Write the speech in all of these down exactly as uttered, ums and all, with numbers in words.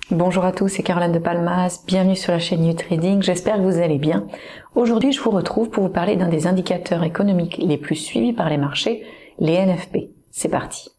Bonjour à tous, c'est Caroline de Palmas, bienvenue sur la chaîne NewTrading, j'espère que vous allez bien. Aujourd'hui, je vous retrouve pour vous parler d'un des indicateurs économiques les plus suivis par les marchés, les N F P. C'est parti.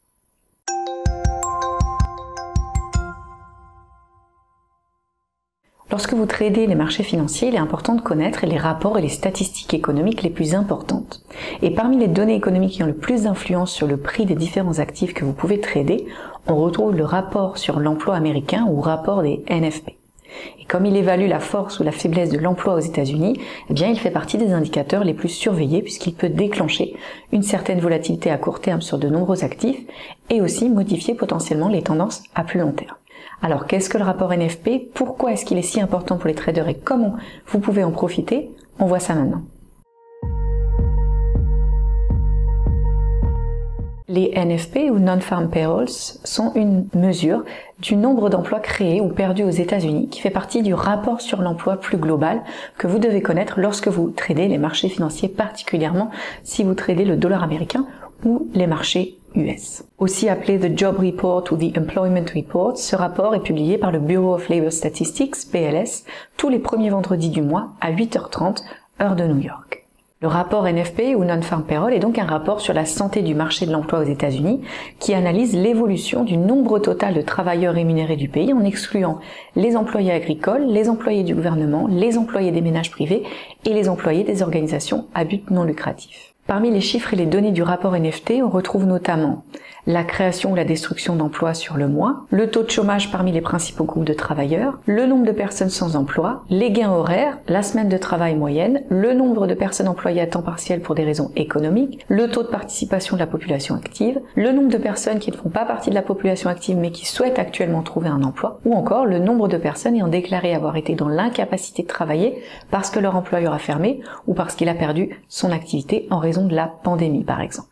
Lorsque vous tradez les marchés financiers, il est important de connaître les rapports et les statistiques économiques les plus importantes. Et parmi les données économiques qui ont le plus d'influence sur le prix des différents actifs que vous pouvez trader, on retrouve le rapport sur l'emploi américain ou rapport des N F P. Et comme il évalue la force ou la faiblesse de l'emploi aux États-Unis, eh bien, il fait partie des indicateurs les plus surveillés puisqu'il peut déclencher une certaine volatilité à court terme sur de nombreux actifs et aussi modifier potentiellement les tendances à plus long terme. Alors, qu'est-ce que le rapport N F P? Pourquoi est-ce qu'il est si important pour les traders et comment vous pouvez en profiter? On voit ça maintenant. Les N F P ou Non-Farm Payrolls sont une mesure du nombre d'emplois créés ou perdus aux États-Unis qui fait partie du rapport sur l'emploi plus global que vous devez connaître lorsque vous tradez les marchés financiers, particulièrement si vous tradez le dollar américain ou les marchés U S. Aussi appelé The Job Report ou The Employment Report, ce rapport est publié par le Bureau of Labor Statistics, B L S, tous les premiers vendredis du mois à huit heures trente, heure de New York. Le rapport N F P ou Non-Farm Payroll est donc un rapport sur la santé du marché de l'emploi aux États-Unis qui analyse l'évolution du nombre total de travailleurs rémunérés du pays en excluant les employés agricoles, les employés du gouvernement, les employés des ménages privés et les employés des organisations à but non lucratif. Parmi les chiffres et les données du rapport N F T, on retrouve notamment la création ou la destruction d'emplois sur le mois, le taux de chômage parmi les principaux groupes de travailleurs, le nombre de personnes sans emploi, les gains horaires, la semaine de travail moyenne, le nombre de personnes employées à temps partiel pour des raisons économiques, le taux de participation de la population active, le nombre de personnes qui ne font pas partie de la population active mais qui souhaitent actuellement trouver un emploi, ou encore le nombre de personnes ayant déclaré avoir été dans l'incapacité de travailler parce que leur employeur a fermé ou parce qu'il a perdu son activité en raison de la pandémie par exemple.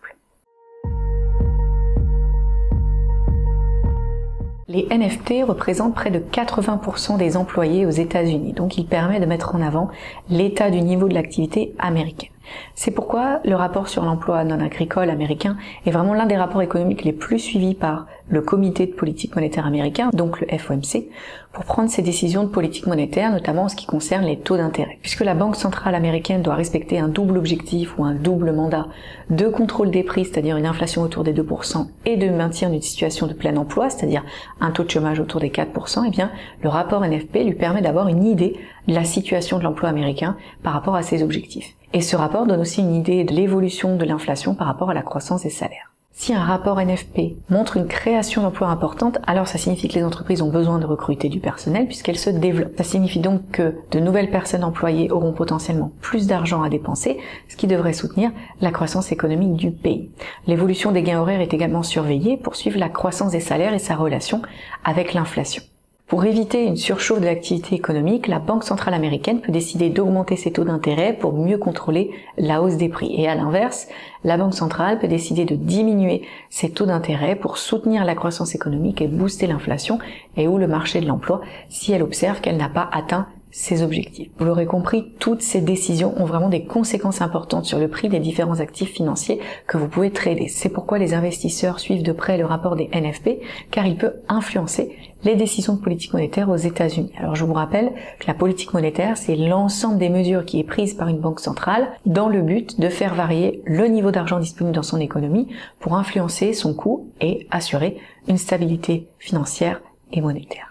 Les N F T représentent près de quatre-vingts pour cent des employés aux États-Unis, donc il permet de mettre en avant l'état du niveau de l'activité américaine. C'est pourquoi le rapport sur l'emploi non agricole américain est vraiment l'un des rapports économiques les plus suivis par le comité de politique monétaire américain, donc le F O M C, pour prendre ses décisions de politique monétaire, notamment en ce qui concerne les taux d'intérêt. Puisque la Banque centrale américaine doit respecter un double objectif ou un double mandat de contrôle des prix, c'est-à-dire une inflation autour des deux pour cent, et de maintien d'une situation de plein emploi, c'est-à-dire un taux de chômage autour des quatre pour cent, eh bien, le rapport N F P lui permet d'avoir une idée de la situation de l'emploi américain par rapport à ses objectifs. Et ce rapport donne aussi une idée de l'évolution de l'inflation par rapport à la croissance des salaires. Si un rapport N F P montre une création d'emplois importante, alors ça signifie que les entreprises ont besoin de recruter du personnel puisqu'elles se développent. Ça signifie donc que de nouvelles personnes employées auront potentiellement plus d'argent à dépenser, ce qui devrait soutenir la croissance économique du pays. L'évolution des gains horaires est également surveillée pour suivre la croissance des salaires et sa relation avec l'inflation. Pour éviter une surchauffe de l'activité économique, la Banque centrale américaine peut décider d'augmenter ses taux d'intérêt pour mieux contrôler la hausse des prix. Et à l'inverse, la Banque centrale peut décider de diminuer ses taux d'intérêt pour soutenir la croissance économique et booster l'inflation et ou le marché de l'emploi si elle observe qu'elle n'a pas atteint ses objectifs. Vous l'aurez compris, toutes ces décisions ont vraiment des conséquences importantes sur le prix des différents actifs financiers que vous pouvez trader. C'est pourquoi les investisseurs suivent de près le rapport des N F P, car il peut influencer les décisions de politique monétaire aux États-Unis. Alors je vous rappelle que la politique monétaire, c'est l'ensemble des mesures qui est prise par une banque centrale dans le but de faire varier le niveau d'argent disponible dans son économie pour influencer son coût et assurer une stabilité financière et monétaire.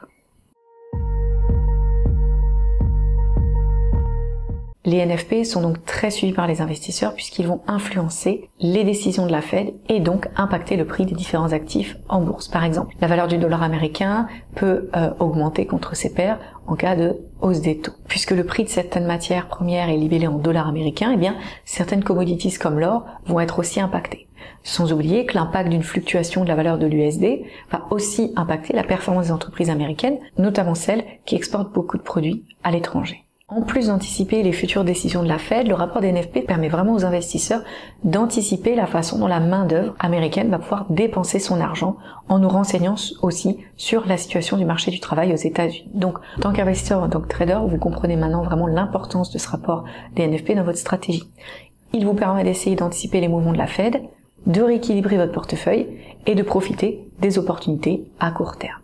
Les N F P sont donc très suivis par les investisseurs puisqu'ils vont influencer les décisions de la Fed et donc impacter le prix des différents actifs en bourse. Par exemple, la valeur du dollar américain peut euh, augmenter contre ses pairs en cas de hausse des taux. Puisque le prix de certaines matières premières est libellé en dollars américains, eh bien, certaines commodities comme l'or vont être aussi impactées. Sans oublier que l'impact d'une fluctuation de la valeur de l'U S D va aussi impacter la performance des entreprises américaines, notamment celles qui exportent beaucoup de produits à l'étranger. En plus d'anticiper les futures décisions de la Fed, le rapport des N F P permet vraiment aux investisseurs d'anticiper la façon dont la main-d'œuvre américaine va pouvoir dépenser son argent en nous renseignant aussi sur la situation du marché du travail aux États-Unis. Donc, en tant qu'investisseur, en tant que trader, vous comprenez maintenant vraiment l'importance de ce rapport des N F P dans votre stratégie. Il vous permet d'essayer d'anticiper les mouvements de la Fed, de rééquilibrer votre portefeuille et de profiter des opportunités à court terme.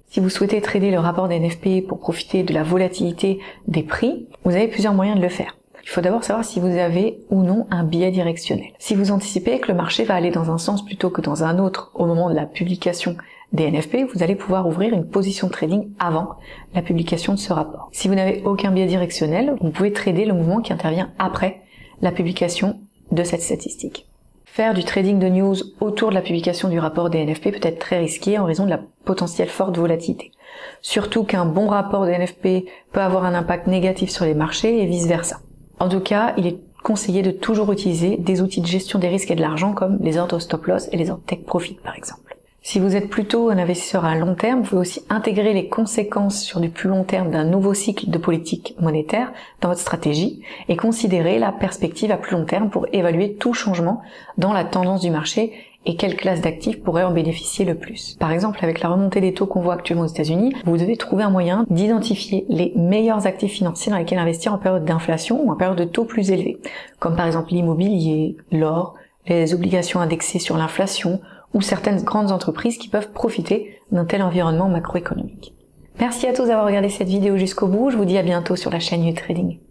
Si vous souhaitez trader le rapport des N F P pour profiter de la volatilité des prix, vous avez plusieurs moyens de le faire. Il faut d'abord savoir si vous avez ou non un biais directionnel. Si vous anticipez que le marché va aller dans un sens plutôt que dans un autre au moment de la publication des N F P, vous allez pouvoir ouvrir une position de trading avant la publication de ce rapport. Si vous n'avez aucun biais directionnel, vous pouvez trader le mouvement qui intervient après la publication de cette statistique. Faire du trading de news autour de la publication du rapport des N F P peut être très risqué en raison de la potentielle forte volatilité. Surtout qu'un bon rapport des N F P peut avoir un impact négatif sur les marchés et vice versa. En tout cas, il est conseillé de toujours utiliser des outils de gestion des risques et de l'argent comme les ordres stop loss et les ordres take profit par exemple. Si vous êtes plutôt un investisseur à long terme, vous pouvez aussi intégrer les conséquences sur du plus long terme d'un nouveau cycle de politique monétaire dans votre stratégie et considérer la perspective à plus long terme pour évaluer tout changement dans la tendance du marché et quelle classe d'actifs pourrait en bénéficier le plus. Par exemple, avec la remontée des taux qu'on voit actuellement aux États-Unis, vous devez trouver un moyen d'identifier les meilleurs actifs financiers dans lesquels investir en période d'inflation ou en période de taux plus élevés, comme par exemple l'immobilier, l'or, les obligations indexées sur l'inflation ou certaines grandes entreprises qui peuvent profiter d'un tel environnement macroéconomique. Merci à tous d'avoir regardé cette vidéo jusqu'au bout, je vous dis à bientôt sur la chaîne YouTrading.